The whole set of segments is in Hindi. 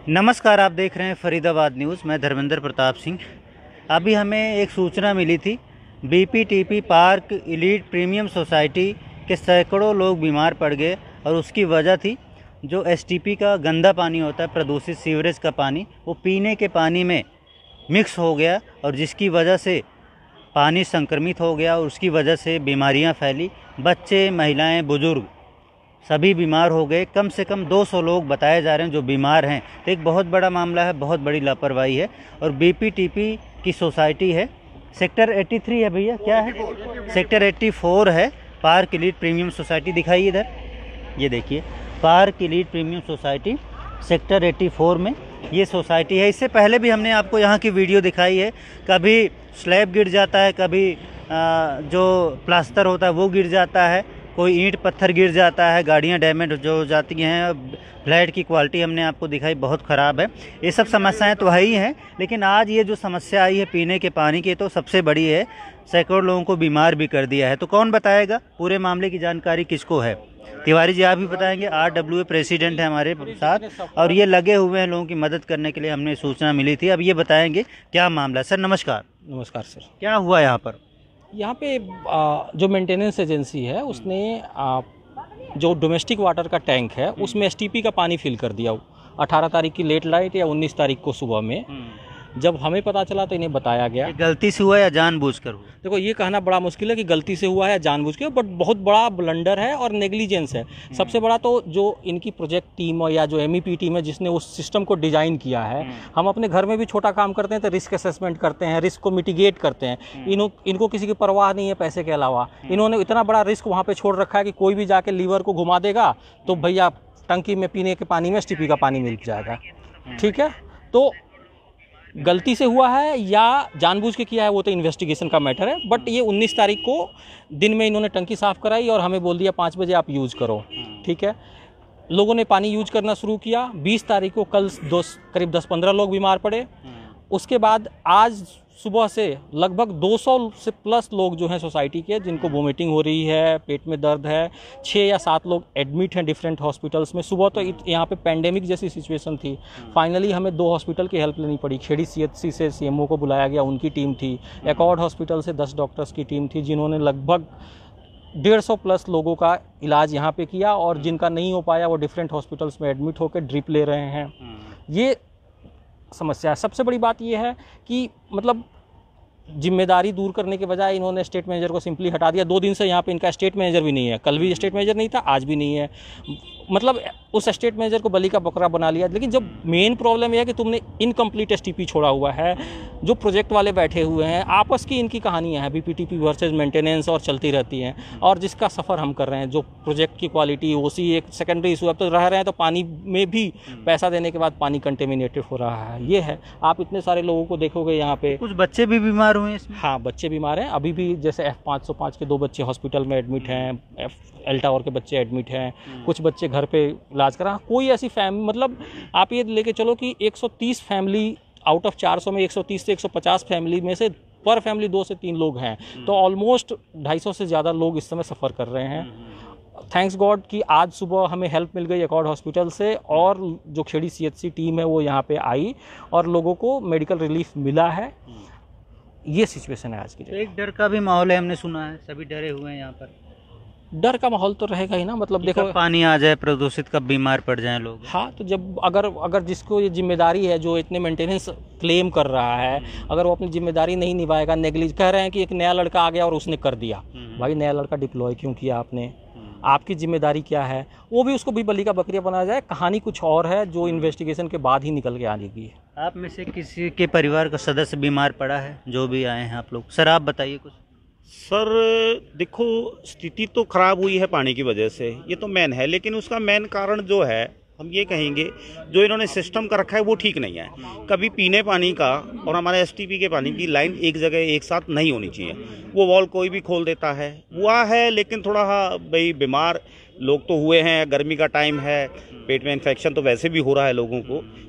नमस्कार, आप देख रहे हैं फरीदाबाद न्यूज़। मैं धर्मेंद्र प्रताप सिंह। अभी हमें एक सूचना मिली थी, BPTP park elite premium society के सैकड़ों लोग बीमार पड़ गए और उसकी वजह थी जो एसटीपी का गंदा पानी होता है, प्रदूषित सीवरेज का पानी, वो पीने के पानी में मिक्स हो गया और जिसकी वजह से पानी संक्रमित हो गया और उसकी वजह से बीमारियां फैली। बच्चे, महिलाएं, बुजुर्ग सभी बीमार हो गए। कम से कम 200 लोग बताए जा रहे हैं जो बीमार हैं। तो एक बहुत बड़ा मामला है, बहुत बड़ी लापरवाही है। और बीपीटीपी की सोसाइटी है, सेक्टर 83 है भैया, क्या है, सेक्टर 84 है, पार्क एलीट प्रीमियम सोसाइटी। दिखाइए इधर, ये देखिए, park elite premium society sector 84 में ये सोसाइटी है। इससे पहले भी हमने आपको यहाँ की वीडियो दिखाई है। कभी स्लैब गिर जाता है, कभी जो प्लास्टर होता है वो गिर जाता है, कोई ईंट पत्थर गिर जाता है, गाड़ियाँ डैमेज जो हो जाती हैं, फ्लैट की क्वालिटी हमने आपको दिखाई बहुत ख़राब है। ये सब समस्याएं तो है ही हैं, लेकिन आज ये जो समस्या आई है पीने के पानी की, तो सबसे बड़ी है। सैकड़ों लोगों को बीमार भी कर दिया है। तो कौन बताएगा पूरे मामले की जानकारी, किसको है? तिवारी जी आप भी बताएंगे। RWA प्रेसिडेंट है हमारे साथ और ये लगे हुए हैं लोगों की मदद करने के लिए। हमने सूचना मिली थी, अब ये बताएंगे क्या मामला। सर नमस्कार। नमस्कार सर। क्या हुआ यहाँ पर? यहाँ पे जो मेंटेनेंस एजेंसी है उसने जो डोमेस्टिक वाटर का टैंक है उसमें एसटीपी का पानी फिल कर दिया 18 तारीख की लेट लाइट या 19 तारीख को सुबह में। जब हमें पता चला तो इन्हें बताया गया। ये गलती से हुआ या जानबूझकर हुआ? देखो, ये कहना बड़ा मुश्किल है कि गलती से हुआ है या जानबूझ के, बट बहुत बड़ा ब्लंडर है और नेग्लिजेंस है। सबसे बड़ा तो जो इनकी प्रोजेक्ट टीम या जो MEP टीम है जिसने उस सिस्टम को डिजाइन किया है। हम अपने घर में भी छोटा काम करते हैं तो रिस्क असेसमेंट करते हैं, रिस्क को मिटिगेट करते हैं। इनको किसी की परवाह नहीं है पैसे के अलावा। इन्होंने इतना बड़ा रिस्क वहाँ पे छोड़ रखा है कि कोई भी जाके लीवर को घुमा देगा तो भैया टंकी में पीने के पानी में एसटीपी का पानी मिल जाएगा। ठीक है, तो गलती से हुआ है या जानबूझ के किया है वो तो इन्वेस्टिगेशन का मैटर है। बट ये 19 तारीख को दिन में इन्होंने टंकी साफ़ कराई और हमें बोल दिया 5 बजे आप यूज़ करो। ठीक है, लोगों ने पानी यूज करना शुरू किया। 20 तारीख को कल करीब 10-15 लोग बीमार पड़े। उसके बाद आज सुबह से लगभग 200 से प्लस लोग जो हैं सोसाइटी के, जिनको वोमिटिंग हो रही है, पेट में दर्द है। 6 या 7 लोग एडमिट हैं डिफरेंट हॉस्पिटल्स में। सुबह तो यहाँ पे पेंडेमिक जैसी सिचुएशन थी। फाइनली हमें 2 हॉस्पिटल की हेल्प लेनी पड़ी। खेड़ी CHC से CMO को बुलाया गया, उनकी टीम थी। एकॉर्ड हॉस्पिटल से 10 डॉक्टर्स की टीम थी जिन्होंने लगभग 150 प्लस लोगों का इलाज यहाँ पे किया और जिनका नहीं हो पाया वो डिफरेंट हॉस्पिटल्स में एडमिट होकर ड्रिप ले रहे हैं। ये समस्या है। सबसे बड़ी बात ये है कि मतलब जिम्मेदारी दूर करने के बजाय इन्होंने स्टेट मैनेजर को सिंपली हटा दिया। 2 दिन से यहाँ पे इनका स्टेट मैनेजर भी नहीं है। कल भी स्टेट मैनेजर नहीं था, आज भी नहीं है। मतलब उस स्टेट मैनेजर को बलि का बकरा बना लिया। लेकिन जब मेन प्रॉब्लम यह है कि तुमने इनकम्प्लीट STP छोड़ा हुआ है। जो प्रोजेक्ट वाले बैठे हुए हैं, आपस की इनकी कहानियाँ हैं, BPTP वर्सेज मेंटेनेंस, और चलती रहती हैं। और जिसका सफ़र हम कर रहे हैं, जो प्रोजेक्ट की क्वालिटी, OC एक सेकेंडरी इशू। अब तो रह रहे हैं तो पानी में भी पैसा देने के बाद पानी कंटेमिनेटेड हो रहा है। ये है, आप इतने सारे लोगों को देखोगे यहाँ पे। कुछ बच्चे भी बीमार हुए इसमें? हाँ, बच्चे बीमार हैं। अभी भी जैसे F505 के 2 बच्चे हॉस्पिटल में एडमिट हैं, L टावर के बच्चे एडमिट हैं, कुछ बच्चे घर पे इलाज करा। कोई ऐसी मतलब आप ये लेके चलो कि 130 फैमिली आउट ऑफ 400 में 130 से 150 फैमिली में से पर फैमिली 2 से 3 लोग हैं। तो ऑलमोस्ट 250 से ज़्यादा लोग इस समय सफ़र कर रहे हैं। थैंक्स गॉड कि आज सुबह हमें हेल्प मिल गई एकॉर्ड हॉस्पिटल से, और जो खेड़ी CHC टीम है वो यहाँ पे आई और लोगों को मेडिकल रिलीफ मिला है। ये सिचुएशन है आज की। एक डर का भी माहौल है, हमने सुना है, सभी डरे हुए हैं यहाँ पर। डर का माहौल तो रहेगा ही ना। मतलब देखो, पानी आ जाए प्रदूषित, कब बीमार पड़ जाएं लोग। हाँ, तो जब अगर जिसको ये जिम्मेदारी है, जो इतने मेंटेनेंस क्लेम कर रहा है, अगर वो अपनी जिम्मेदारी नहीं निभाएगा, नेग्लिज कह रहे हैं कि एक नया लड़का आ गया और उसने कर दिया। भाई, नया लड़का डिप्लॉय क्यों किया आपने? आपकी जिम्मेदारी क्या है? वो भी, उसको भी बलि का बकरिया बनाया जाए। कहानी कुछ और है जो इन्वेस्टिगेशन के बाद ही निकल के आने की है। आप में से किसी के परिवार का सदस्य बीमार पड़ा है, जो भी आए हैं आप लोग? सर आप बताइए कुछ। सर देखो, स्थिति तो खराब हुई है पानी की वजह से, ये तो मेन है। लेकिन उसका मेन कारण जो है, हम ये कहेंगे, जो इन्होंने सिस्टम कर रखा है वो ठीक नहीं है। कभी पीने पानी का और हमारे STP के पानी की लाइन एक जगह एक साथ नहीं होनी चाहिए। वो वॉल कोई भी खोल देता है, हुआ है। लेकिन थोड़ा भाई बीमार लोग तो हुए हैं, गर्मी का टाइम है, पेट में इन्फेक्शन तो वैसे भी हो रहा है लोगों को।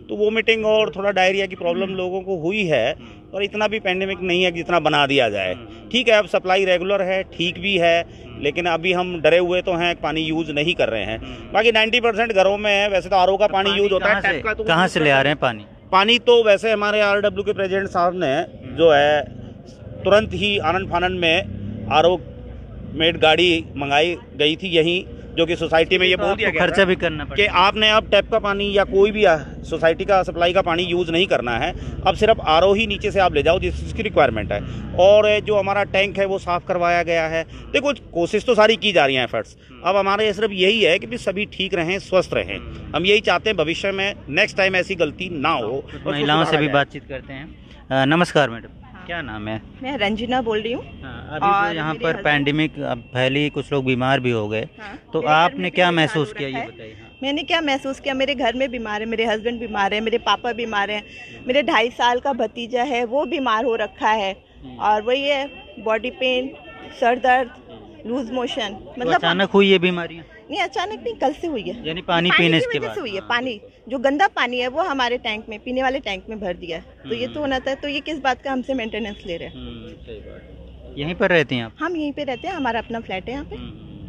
तो वोमिटिंग और थोड़ा डायरिया की प्रॉब्लम लोगों को हुई है, और इतना भी पैंडेमिक नहीं है कि जितना बना दिया जाए। ठीक है, अब सप्लाई रेगुलर है, ठीक भी है, लेकिन अभी हम डरे हुए तो हैं, पानी यूज़ नहीं कर रहे हैं। बाकी 90% घरों में है। वैसे तो आरओ का पानी यूज़ होता है, टैप का तो कहाँ से ले आ रहे हैं पानी तो वैसे हमारे आरडब्ल्यू के प्रेसिडेंट साहब ने जो है तुरंत ही आनंद फानन में आरओ मेड गाड़ी मंगाई गई थी यहीं, जो कि सोसाइटी में ये बोल दिया गया खर्चा भी करना कि आपने अब टैप का पानी या कोई भी सोसाइटी का सप्लाई का पानी यूज़ नहीं करना है, अब सिर्फ आरओ ही नीचे से आप ले जाओ जिसकी रिक्वायरमेंट है। और जो हमारा टैंक है वो साफ़ करवाया गया है। देखो, कोशिश तो सारी की जा रही है, एफर्ट्स। अब हमारे सिर्फ यही है कि भी सभी ठीक रहें, स्वस्थ रहें। हम यही चाहते हैं भविष्य में नेक्स्ट टाइम ऐसी गलती ना हो। महिलाओं से भी बातचीत करते हैं। नमस्कार मैडम, क्या नाम है? मैं रंजना बोल रही हूँ। अभी तो यहाँ पर पैंडेमिक अब फैली, कुछ लोग बीमार भी हो गए। तो आपने क्या महसूस किया, ये बताइए। मैंने क्या महसूस किया, मेरे घर में बीमार है, मेरे हस्बैंड बीमार है, मेरे पापा बीमार हैं, मेरे 2.5 साल का भतीजा है वो बीमार हो रखा है, और वही है बॉडी पेन, सर दर्द, लूज मोशन। मतलब अचानक हुई ये बीमारियाँ? नहीं, अचानक नहीं, कल से हुई है। यानी पानी पीने के बाद से हुई है। पानी जो गंदा पानी है वो हमारे टैंक में, पीने वाले टैंक में भर दिया है, तो ये तो होना था। तो ये किस बात का हमसे मेंटेनेंस ले रहे हैं? सही बात। यहीं पर रहती हैं आप? हम यहीं पे रहते हैं, हमारा अपना फ्लैट है यहाँ पे।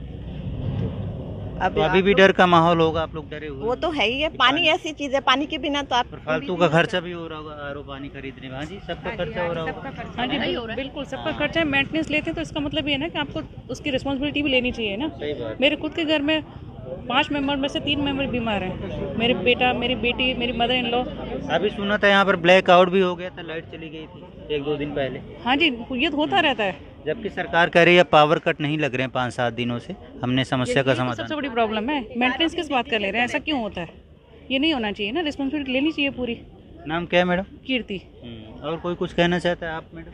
तो अभी भी डर का माहौल होगा, आप लोग डरे हुए? वो तो है ही है, पानी ऐसी चीज है, पानी के बिना तो आप फालतू का खर्चा भी हो रहा होगा, आरओ पानी खरीदने में। हाँ जी, सबका खर्चा हो रहा होगा। हाँ जी, बिल्कुल सबका खर्चा है। मेंटेनेंस लेते हैं तो इसका मतलब ये है ना कि आपको उसकी रिस्पॉन्सिबिलिटी भी लेनी चाहिए ना। सही बात। मेरे खुद के घर में 5 मेंबर में से 3 मेंबर बीमार हैं, मेरे बेटा, मेरी बेटी, मेरी मदर इन लॉ। अभी सुना था यहाँ पर ब्लैक आउट भी हो गया था, लाइट चली गई थी 1-2 दिन पहले। हाँ जी, ये तो होता रहता है। जबकि सरकार कह रही है पावर कट नहीं लग रहे हैं 5-7 दिनों से, हमने समस्या का तो समाधान। सबसे बड़ी प्रॉब्लम है, मेंटेनेंस किस बात का ले रहे हैं, ऐसा क्यों होता है? ये नहीं होना चाहिए ना, रिस्पॉन्सिबिलिटी लेनी चाहिए पूरी। नाम क्या है मैडम? कीर्ति। और कोई कुछ कहना चाहता है आप मैडम?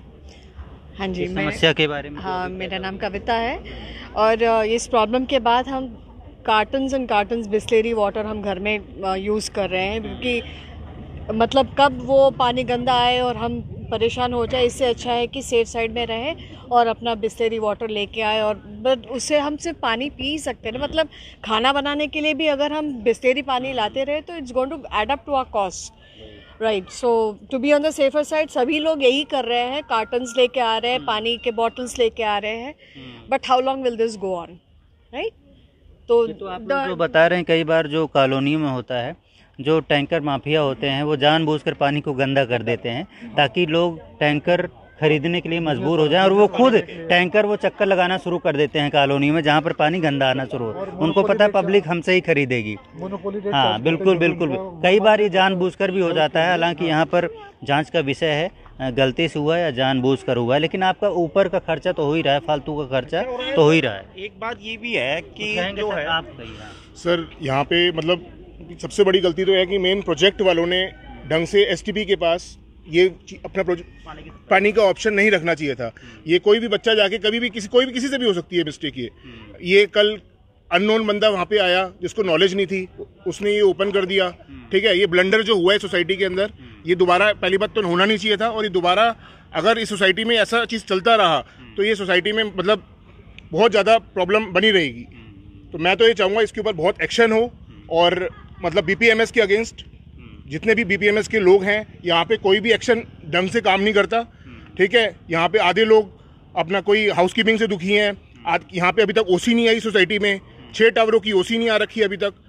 हाँ जी, इस समस्या के बारे में? हाँ, मेरा नाम कविता है, और इस प्रॉब्लम के बाद हम cartons and cartons Bisleri water हम घर में यूज़ कर रहे हैं, क्योंकि मतलब कब वो पानी गंदा आए और हम परेशान हो जाए, इससे अच्छा है कि सेफ साइड में रहें और अपना बिस्लेरी वाटर लेके आए। और बट उससे हम सिर्फ पानी पी सकते हैं ना, मतलब खाना बनाने के लिए भी अगर हम बिस्लेरी पानी लाते रहे तो it's going to add up to our cost, right. So to be on the safer side सभी लोग यही कर रहे हैं, कार्टन्स लेके आ रहे हैं, पानी के बॉटल्स लेके आ रहे हैं, but how long will this go on, right. तो आप लोग जो बता रहे हैं, कई बार जो कॉलोनियों में होता है, जो टैंकर माफिया होते हैं वो जानबूझकर पानी को गंदा कर देते हैं ताकि लोग टैंकर खरीदने के लिए मजबूर हो जाएं, और वो खुद टैंकर वो चक्कर लगाना शुरू कर देते हैं कॉलोनी में जहाँ पर पानी गंदा आना शुरू हो। उनको पता है पब्लिक हमसे ही खरीदेगी। हाँ बिल्कुल बिल्कुल, कई बार ये जानबूझकर भी हो जाता है। हालांकि यहाँ पर जांच का विषय है, गलती से हुआ या जानबूझकर हुआ है, लेकिन आपका ऊपर का खर्चा तो हो ही रहा है, फालतू का खर्चा तो हो ही रहा है। एक बात ये भी है कि जो है आप सर, यहाँ पे मतलब सबसे बड़ी गलती तो है कि मेन प्रोजेक्ट वालों ने ढंग से एसटीपी के पास ये अपना पानी का ऑप्शन नहीं रखना चाहिए था। ये कोई भी बच्चा जाके कभी भी किसी से भी हो सकती है मिस्टेक। ये कल अननोन बंदा वहाँ पे आया जिसको नॉलेज नहीं थी, उसने ये ओपन कर दिया। ठीक है, ये ब्लंडर जो हुआ है सोसाइटी के अंदर, ये दोबारा पहली बात तो होना नहीं चाहिए था, और ये दोबारा अगर इस सोसाइटी में ऐसा चीज़ चलता रहा तो ये सोसाइटी में मतलब बहुत ज़्यादा प्रॉब्लम बनी रहेगी। तो मैं तो ये चाहूँगा इसके ऊपर बहुत एक्शन हो, और मतलब बीपीएमएस के अगेंस्ट जितने भी बीपीएमएस के लोग हैं, यहाँ पे कोई भी एक्शन ढंग से काम नहीं करता। ठीक है, यहाँ पे आधे लोग अपना कोई हाउसकीपिंग से दुखी हैं। यहाँ पे अभी तक ओसी नहीं आई सोसाइटी में, 6 टावरों की ओसी नहीं आ रखी अभी तक।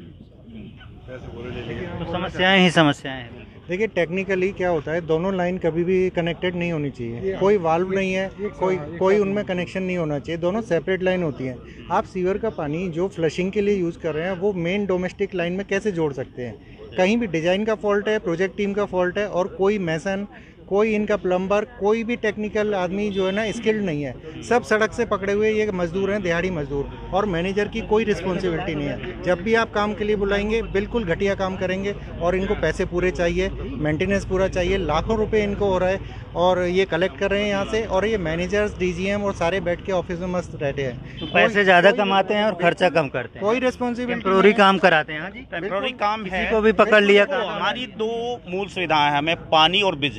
तो समस्याएं ही समस्याएं हैं। देखिए टेक्निकली क्या होता है, दोनों लाइन कभी भी कनेक्टेड नहीं होनी चाहिए, कोई वाल्व नहीं है, कोई उनमें कनेक्शन नहीं होना चाहिए, दोनों सेपरेट लाइन होती हैं। आप सीवर का पानी जो फ्लशिंग के लिए यूज़ कर रहे हैं वो मेन डोमेस्टिक लाइन में कैसे जोड़ सकते हैं? कहीं भी डिज़ाइन का फॉल्ट है, प्रोजेक्ट टीम का फॉल्ट है, और कोई मैसन, कोई इनका प्लम्बर, कोई भी टेक्निकल आदमी जो है ना स्किल्ड नहीं है। सब सड़क से पकड़े हुए ये मजदूर हैं, दिहाड़ी मजदूर, और मैनेजर की कोई रिस्पॉन्सिबिलिटी नहीं है। जब भी आप काम के लिए बुलाएंगे बिल्कुल घटिया काम करेंगे, और इनको पैसे पूरे चाहिए, मेंटेनेंस पूरा चाहिए। लाखों रुपए इनको हो रहा है और ये कलेक्ट कर रहे हैं यहाँ से, और ये मैनेजर्स, डीजीएम और सारे बैठ के ऑफिस में मस्त रहते हैं। तो पैसे ज़्यादा कमाते हैं और खर्चा कम करते हैं, कोई रिस्पॉन्सिबिलिटी, टेम्प्रोरी काम कराते हैं। हाँ जी, टेम्प्रोरी काम है। किसी को भी पकड़ लिया। हमारी 2 मूल सुविधाएं हैं हमें, पानी और बिजली।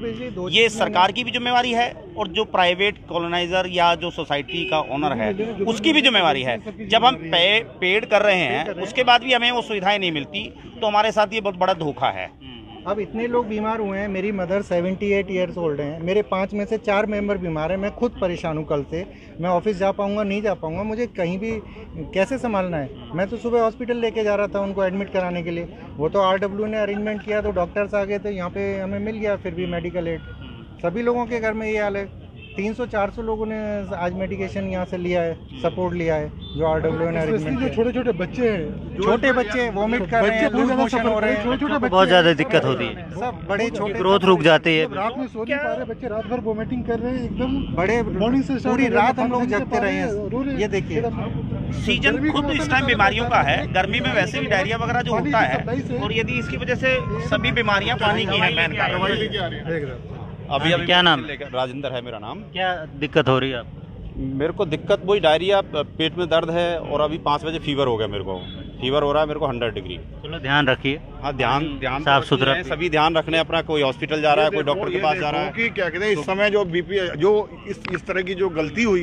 पिछले 2 ये सरकार की भी जिम्मेवारी है और जो प्राइवेट कॉलोनाइजर या जो सोसाइटी का ओनर है उसकी भी जिम्मेवारी है। जब हम पेड कर रहे हैं उसके बाद भी हमें वो सुविधाएं नहीं मिलती तो हमारे साथ ये बहुत बड़ा धोखा है। अब इतने लोग बीमार हुए हैं। मेरी मदर 78 ईयर्स ओल्ड हैं। मेरे 5 में से 4 मेंबर बीमार हैं। मैं खुद परेशान हूँ। कल से मैं ऑफिस जा पाऊँगा नहीं जा पाऊँगा, मुझे कहीं भी कैसे संभालना है। मैं तो सुबह हॉस्पिटल लेके जा रहा था उनको एडमिट कराने के लिए, वो तो RW ने अरेंजमेंट किया तो डॉक्टर्स आ गए थे, यहाँ पे हमें मिल गया फिर भी मेडिकल एड। सभी लोगों के घर में ये हाल है। 300-400 लोगों ने आज मेडिकेशन यहाँ से लिया है, सपोर्ट लिया है जो RW ने अरेंजमेंट किया। छोटे छोटे बच्चे हैं, छोटे बच्चे वॉमिट कर रहे हैं, लूज मोशन हो रहे हैं, छोटे बहुत ज़्यादा दिक्कत होती है। सब बड़े छोटे ग्रोथ रुक जाती है। रात में सो नहीं पा रहे बच्चे, रात भर वोमिटिंग कर रहे हैं एकदम। बड़े मॉर्निंग से पूरी रात हम लोग जगते रहे हैं। ये देखिए सीजन खुद इस टाइम बीमारियों का है। गर्मी में वैसे भी डायरिया वगैरह जो होता है और यदि इसकी वजह से सभी बीमारियां पानी की हैं मेन कारण। अभी क्या नाम? राजेंद्र है मेरा नाम। क्या दिक्कत हो रही है आपको? मेरे को दिक्कत वही डायरिया, पेट में दर्द है और अभी 5 बजे फीवर हो गया। मेरे को फीवर हो रहा है, मेरे को 100 डिग्री। चलो ध्यान रखिए। हाँ ध्यान साफ सुथरा सभी ध्यान रखने अपना। कोई हॉस्पिटल जा रहा है, कोई डॉक्टर के पास जा रहा है। कि क्या कहते हैं इस समय जो बीपी जो इस तरह की जो गलती हुई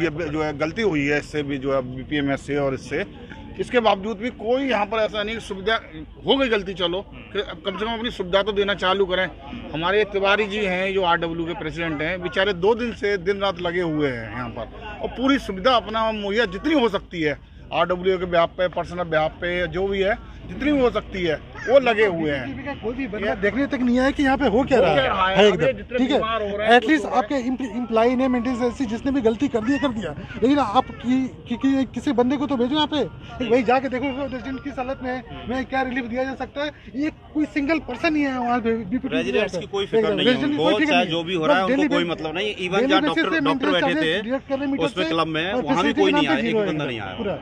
है इससे भी जो है BPMS से और इससे, इसके बावजूद भी कोई यहाँ पर ऐसा नहीं, सुविधा हो गई गलती चलो कि अब कम से कम अपनी सुविधा तो देना चालू करें। हमारे तिवारी जी हैं जो RW के प्रेसिडेंट हैं, बेचारे 2 दिन से दिन रात लगे हुए हैं यहाँ पर और पूरी सुविधा अपना मुहैया जितनी हो सकती है RW के बेहाफ पे, पर्सनल बेहाफ पे जो भी है जितनी हो सकती है वो लगे हुए हैं। कोई भी बंदा देखने तक नहीं आया कि यहाँ पे हो क्या रहा है एकदम, ठीक है। एटलीस्ट आपके इम्प्लाई ने मेंटेनेंस जिसने भी गलती कर दिया, लेकिन आप किसी बंदे को तो भेजो यहाँ पे, वही जाके देखो रेजिडेंट किस हालत में है, मैं क्या रिलीफ दिया जा सकता है। ये कोई सिंगल पर्सन ही है वहाँ पे। रेजिडेंट्स की कोई फिक्र नहीं है उनको, चाहे जो भी हो रहा है उनको कोई मतलब नहीं। इवन जहाँ डॉक्टर बैठे थे उसमें क्लब में, वहाँ भी कोई नहीं आया, एक बंदा नहीं आया।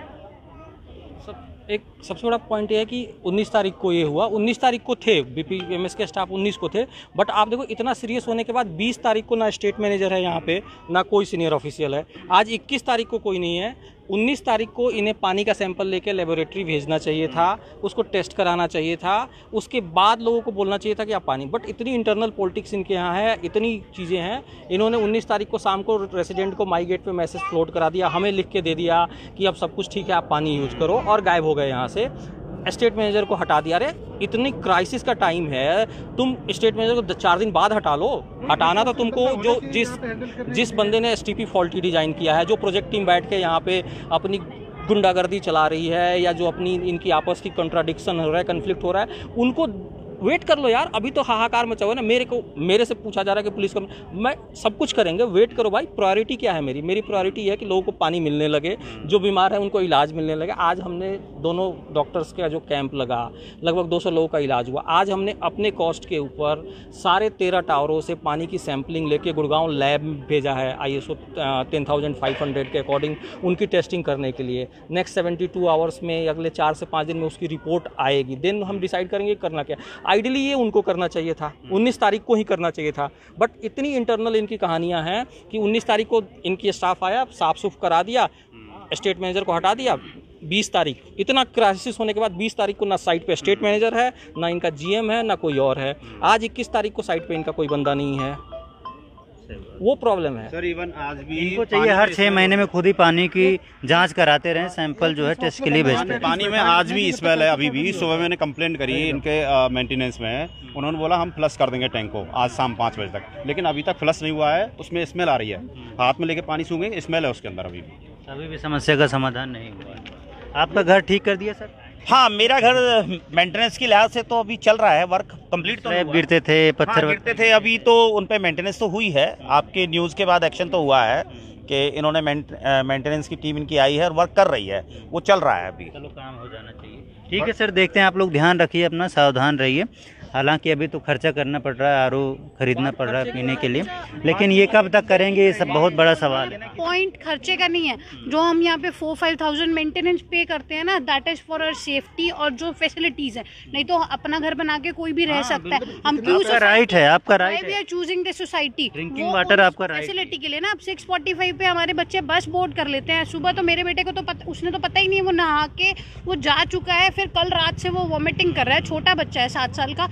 एक सबसे बड़ा पॉइंट ये है कि 19 तारीख को ये हुआ। 19 तारीख को थे BPMS के स्टाफ, 19 को थे। बट आप देखो इतना सीरियस होने के बाद 20 तारीख को ना स्टेट मैनेजर है यहाँ पे, ना कोई सीनियर ऑफिशियल है। आज 21 तारीख को कोई नहीं है। 19 तारीख को इन्हें पानी का सैंपल लेके लेबोरेटरी भेजना चाहिए था, उसको टेस्ट कराना चाहिए था, उसके बाद लोगों को बोलना चाहिए था कि आप पानी। बट इतनी इंटरनल पॉलिटिक्स इनके यहाँ है, इतनी चीज़ें हैं। इन्होंने 19 तारीख को शाम को रेसिडेंट को माई गेट पे मैसेज फ्लोट करा दिया, हमें लिख के दे दिया कि अब सब कुछ ठीक है, आप पानी यूज करो, और गायब हो गए यहाँ से। स्टेट मैनेजर को हटा दिया। अरे इतनी क्राइसिस का टाइम है, तुम स्टेट मैनेजर को 4 दिन बाद हटा लो। हटाना तो तुमको जो जिस बंदे ने STP फॉल्टी डिजाइन किया है, जो प्रोजेक्ट टीम बैठ के यहाँ पे अपनी गुंडागर्दी चला रही है, या जो अपनी इनकी आपस की कंट्राडिक्शन हो रहा है, कन्फ्लिक्ट हो रहा है, उनको वेट कर लो यार। अभी तो हाहाकार मचा हुआ है ना। मेरे से पूछा जा रहा है कि पुलिस को, मैं सब कुछ करेंगे, वेट करो भाई। प्रायोरिटी क्या है मेरी प्रायोरिटी है कि लोगों को पानी मिलने लगे, जो बीमार है उनको इलाज मिलने लगे। आज हमने दोनों डॉक्टर्स का जो कैंप लगा, लगभग 200 लोगों का इलाज हुआ। आज हमने अपने कॉस्ट के ऊपर सारे 13 टावरों से पानी की सैंपलिंग लेके गुड़गांव लैब में भेजा है, ISO 10500 के अकॉर्डिंग उनकी टेस्टिंग करने के लिए। नेक्स्ट 72 आवर्स में, अगले 4 से 5 दिन में उसकी रिपोर्ट आएगी। देन हम डिसाइड करेंगे करना क्या। आइडियली ये उनको करना चाहिए था, 19 तारीख को ही करना चाहिए था। बट इतनी इंटरनल इनकी कहानियां हैं कि 19 तारीख को इनकी स्टाफ आया, साफ सुफ करा दिया, स्टेट मैनेजर को हटा दिया। 20 तारीख, इतना क्राइसिस होने के बाद 20 तारीख को ना साइट पे स्टेट मैनेजर है, ना इनका GM है, ना कोई और है। आज 21 तारीख को साइट पे इनका कोई बंदा नहीं है, वो प्रॉब्लम है सर। इवन आज भी इनको चाहिए हर 6 महीने में खुद ही पानी की जांच कराते रहे, सैंपल जो है टेस्ट के लिए भेजते हैं। पानी में आज भी स्मेल है। अभी भी सुबह मैंने कंप्लेंट करी इनके मेंटेनेंस में, उन्होंने बोला हम फ्लश कर देंगे टैंक को आज शाम 5 बजे तक, लेकिन अभी तक फ्लश नहीं हुआ है। उसमें स्मेल आ रही है, हाथ में लेके पानी सूंघेंगे, स्मेल है उसके अंदर। अभी भी समस्या का समाधान नहीं हुआ। आपका घर ठीक कर दिया सर? हाँ, मेरा घर मेंटेनेंस की लिहाज से तो अभी चल रहा है, वर्क कंप्लीट तो नहीं हुआ। गिरते थे पत्थर, हाँ, गिरते थे, अभी तो उन पे मेंटेनेंस तो हुई है। आपके न्यूज़ के बाद एक्शन तो हुआ है कि इन्होंने मेंटेनेंस की टीम इनकी आई है और वर्क कर रही है, वो चल रहा है अभी। चलो काम हो जाना चाहिए। ठीक है सर, देखते हैं। आप लोग ध्यान रखिए अपना, सावधान रहिए। हालांकि अभी तो खर्चा करना पड़ रहा है, RO खरीदना पड़ रहा है पीने के लिए, लेकिन ये कब तक करेंगे, ये सब बहुत बड़ा सवाल है। पॉइंट खर्चे का नहीं है, जो हम यहाँ पे 4-5,000 मेंटेनेंस पे करते हैं ना, that is for our safety और जो फैसिलिटीज है। नहीं तो अपना घर बना के कोई भी रह सकता है। हम क्यों, राइट है आपका, right we are choosing the society. Drinking water आपका राइट फैसिलिटी के लिए ना। अब 6:45 पे हमारे बच्चे बस बोर्ड कर लेते हैं। सुबह तो मेरे बेटे को तो उसने तो पता ही नहीं है, वो नहा के वो जा चुका है, फिर कल रात से वो वॉमिटिंग कर रहा है। छोटा बच्चा है 7 साल का,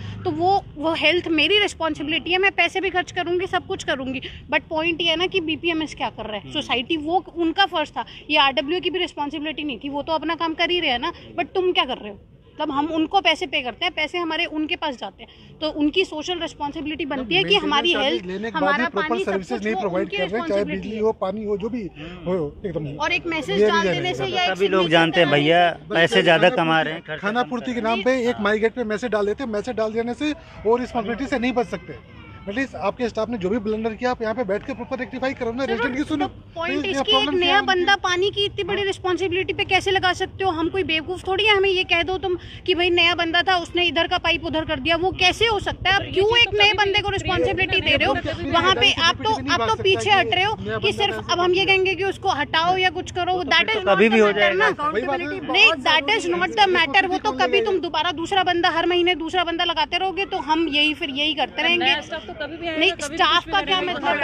तो वो हेल्थ मेरी रिस्पॉन्सिबिलिटी है, मैं पैसे भी खर्च करूंगी, सब कुछ करूंगी। बट पॉइंट ये है ना कि BPMS क्या कर रहा है, सोसाइटी, वो उनका फर्ज था, ये RWA की भी रिस्पॉन्सिबिलिटी नहीं थी, वो तो अपना काम कर ही रहे हैं ना। बट तुम क्या कर रहे हो, मतलब हम उनको पैसे पे करते हैं, पैसे हमारे उनके पास जाते हैं, तो उनकी सोशल रिस्पॉन्सिबिलिटी बनती है कि हमारी हेल्थ, हमारा पानी, सब कुछ नहीं प्रोवाइड कर रहे हैं, चाहे बिजली हो, पानी हो, जो भी हो एकदम। और एक मैसेज डाल देने से या सभी लोग जानते हैं भैया पैसे ज्यादा कमा रहे हैं, खाना पूर्ति के नाम पे एक माई गेट पे मैसेज डाल देते हैं, मैसेज डाल देने से और रिस्पॉन्सिबिलिटी से नहीं बच सकते। एटलीस्ट आपके स्टाफ ने जो भी ब्लंडर किया, आप यहाँ पे बैठ के प्रॉपर रेक्टिफाई करो ना, रेजिडेंट की सुनो। पॉइंट इसकी, एक नया बंदा पानी की इतनी बड़ी रिस्पॉन्सिबिलिटी पे कैसे लगा सकते हो? हम कोई बेवकूफ थोड़ी है, हमें ये कह दो तुम कि भाई नया बंदा था, उसने इधर का पाइप उधर कर दिया, वो कैसे हो सकता है? आप क्यों एक नए बंदे को रिस्पॉन्सिबिलिटी दे रहे हो? वहाँ पे आप तो पीछे हट रहे हो कि सिर्फ अब हम ये कहेंगे कि उसको हटाओ या कुछ करो, दैट इज कभी भी हो जाएगा ना, नहीं, that is not the matter. वो तो कभी तुम दोबारा दूसरा बंदा, हर महीने दूसरा बंदा लगाते रहोगे तो हम यही करते रहेंगे। नहीं, स्टाफ का क्या मतलब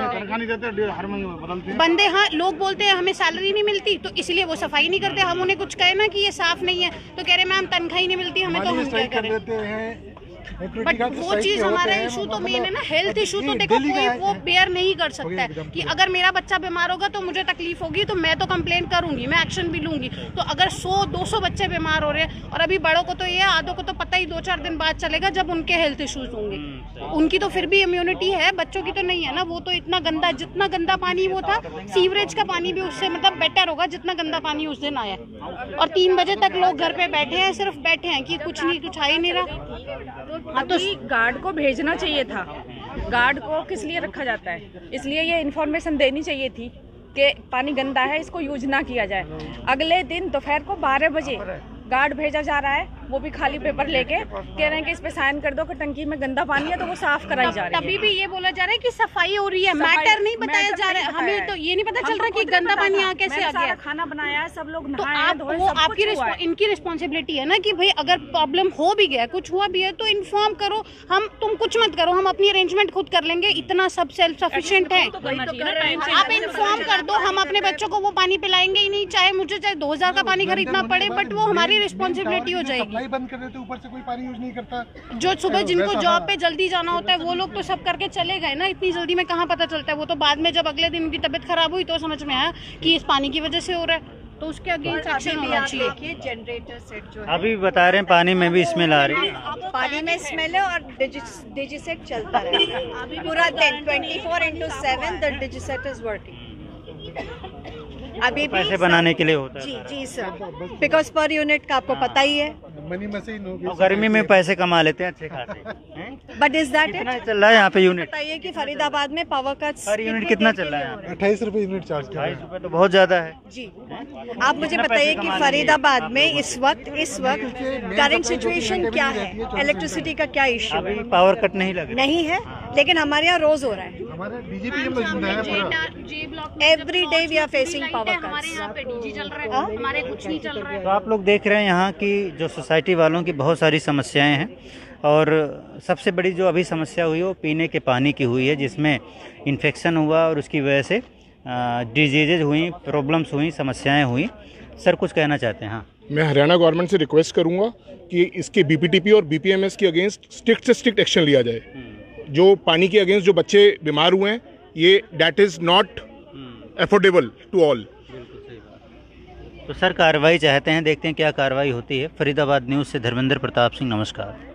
है? बंदे, हाँ, लोग बोलते हैं हमें सैलरी नहीं मिलती तो इसलिए वो सफाई नहीं करते। हम उन्हें कुछ कहे ना कि ये साफ नहीं है तो कह रहे मैम तनख्वाह ही नहीं मिलती हमें, तो हम क्या करें? बट वो चीज हमारा इशू तो मेन है ना, हेल्थ इशू तो देखो कोई वो बेयर नहीं कर सकता है कि अगर मेरा बच्चा बीमार होगा तो मुझे तकलीफ होगी तो मैं तो कंप्लेंट करूंगी, मैं एक्शन भी लूंगी। तो अगर 100-200 बच्चे बीमार हो रहे हैं, और अभी बड़ों को तो ये, आधों को तो पता ही 2-4 दिन बाद चलेगा जब उनके हेल्थ इश्यूज होंगे। उनकी तो फिर भी इम्यूनिटी है, बच्चों की तो नहीं है ना। वो तो इतना गंदा, जितना गंदा पानी वो था, सीवरेज का पानी भी उससे मतलब बेटर होगा जितना गंदा पानी उस दिन आया। और 3 बजे तक लोग घर पे बैठे हैं, सिर्फ बैठे हैं कि कुछ नहीं, कुछ आ ही नहीं रहा। हाँ, तो गार्ड को भेजना चाहिए था। गार्ड को किस लिए रखा जाता है? इसलिए ये इन्फॉर्मेशन देनी चाहिए थी कि पानी गंदा है, इसको यूज ना किया जाए। अगले दिन दोपहर को 12 बजे गार्ड भेजा जा रहा है, वो भी खाली पेपर लेके कह रहे हैं कि इस पे साइन कर दो कि टंकी में गंदा पानी है तो वो साफ कराई जा रही है। तभी भी ये बोला जा रहा है कि सफाई हो रही है, मैटर नहीं बताया जा रहा है। हमें तो ये नहीं पता चल रहा कि गंदा पानी यहाँ कैसे आ गया। खाना बनाया है, सब लोग तो आपकी इनकी रिस्पॉन्सिबिलिटी है ना कि भाई अगर प्रॉब्लम हो भी गया, कुछ हुआ भी है तो इन्फॉर्म करो। तुम कुछ मत करो, हम अपनी अरेंजमेंट खुद कर लेंगे, इतना सब सेल्फ सफिशिएंट है। आप इन्फॉर्म कर दो, हम अपने बच्चों को वो पानी पिलाएंगे ही नहीं, चाहे मुझे 2000 का पानी खरीदना पड़े, बट वो हमारी रिस्पॉन्सिबिलिटी हो जाएगी। सप्लाई बंद कर देते, ऊपर से कोई पानी यूज नहीं करता। जो सुबह जिनको जॉब पे जल्दी जाना होता है वो लोग तो सब करके चले गए ना, इतनी जल्दी में कहाँ पता चलता है। वो तो बाद में जब अगले दिन उनकी तबीयत खराब हुई तो समझ में आया कि इस पानी की वजह से हो रहा है, तो उसके अगेंस्ट एक्शन होना चाहिए। जनरेटर सेट जो है अभी बता रहे हैं पानी में भी स्मेल आ रही है, पानी में स्मेल है और डिजिसेट चलता रहता है पूरा दिन 24/7 द डिजिसेट इज वर्किंग। अभी पैसे बनाने के लिए होता है। जी सर, बिकॉज पर यूनिट का आपको पता ही है, मनी मशीन हो गई। गर्मी में पैसे कमा लेते हैं अच्छे खासे। बट इज दैट कितना चल रहा है यहाँ पे यूनिट? बताइए कि फरीदाबाद में पावर कट्स हर यूनिट कितना चल रहा है? 28 रुपए यूनिट चार्ज कर रहे हैं। 28 रुपए तो बहुत ज्यादा है जी। आप मुझे बताइए कि फरीदाबाद में इस वक्त करंट सिचुएशन क्या है, इलेक्ट्रिसिटी का क्या इशू है? पावर कट नहीं लग नहीं है, लेकिन हमारे यहाँ रोज हो रहा है। हमारे डीजीपी में every day we are facing power हमारे यहाँ पे डीजी चल रहा है, हमारे कुछ नहीं चल रहा है। तो आप लोग देख रहे हैं यहाँ की जो सोसाइटी वालों की बहुत सारी समस्याएं हैं, और सबसे बड़ी जो अभी समस्या हुई वो पीने के पानी की हुई है, जिसमें इन्फेक्शन हुआ और उसकी वजह से डिजीजेज हुई, प्रॉब्लम्स हुई, समस्याएं हुई। सर कुछ कहना चाहते हैं? हाँ, मैं हरियाणा गवर्नमेंट से रिक्वेस्ट करूंगा कि इसके बीपीटीपी और बीपीएमएस के अगेंस्ट स्ट्रिक्ट से स्ट्रिक्ट एक्शन लिया जाए। जो पानी के अगेंस्ट जो बच्चे बीमार हुए हैं, ये that is not affordable to all. तो सर कार्रवाई चाहते हैं, देखते हैं क्या कार्रवाई होती है। फरीदाबाद न्यूज़ से धर्मेंद्र प्रताप सिंह, नमस्कार।